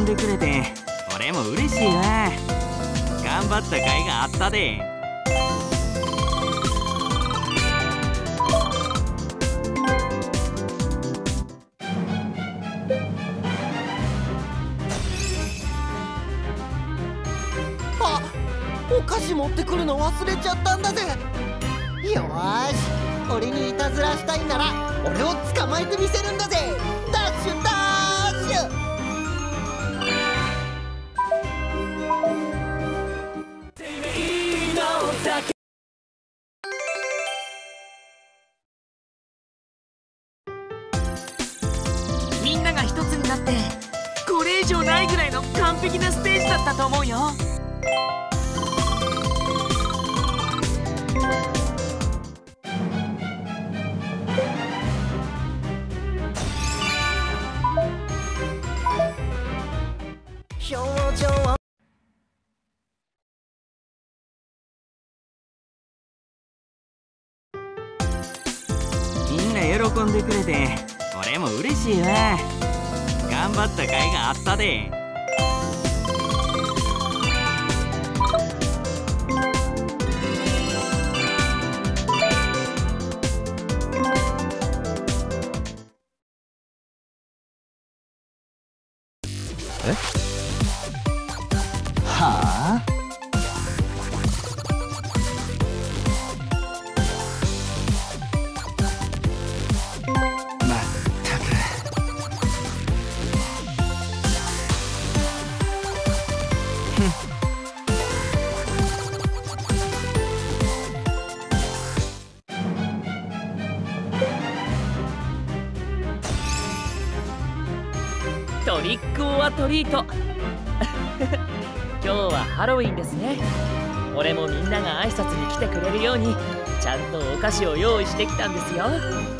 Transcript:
んでくれて俺も嬉しいわ。頑張った甲斐があったで。 あ、お菓子持ってくるの忘れちゃったんだぜ。よーし、俺にいたずらしたいなら俺を捕まえてみせるんだぜ。ダッシュダッシュ。 みんなが一つになってこれ以上ないぐらいの完璧なステージだったと思うよ。 表情はみんな喜んでくれて俺も嬉しいわ。頑張った甲斐があったで。 はあ、まったく。 トリックオアトリート今日はハロウィンですね。俺もみんなが挨拶に来てくれるようにちゃんとお菓子を用意してきたんですよ。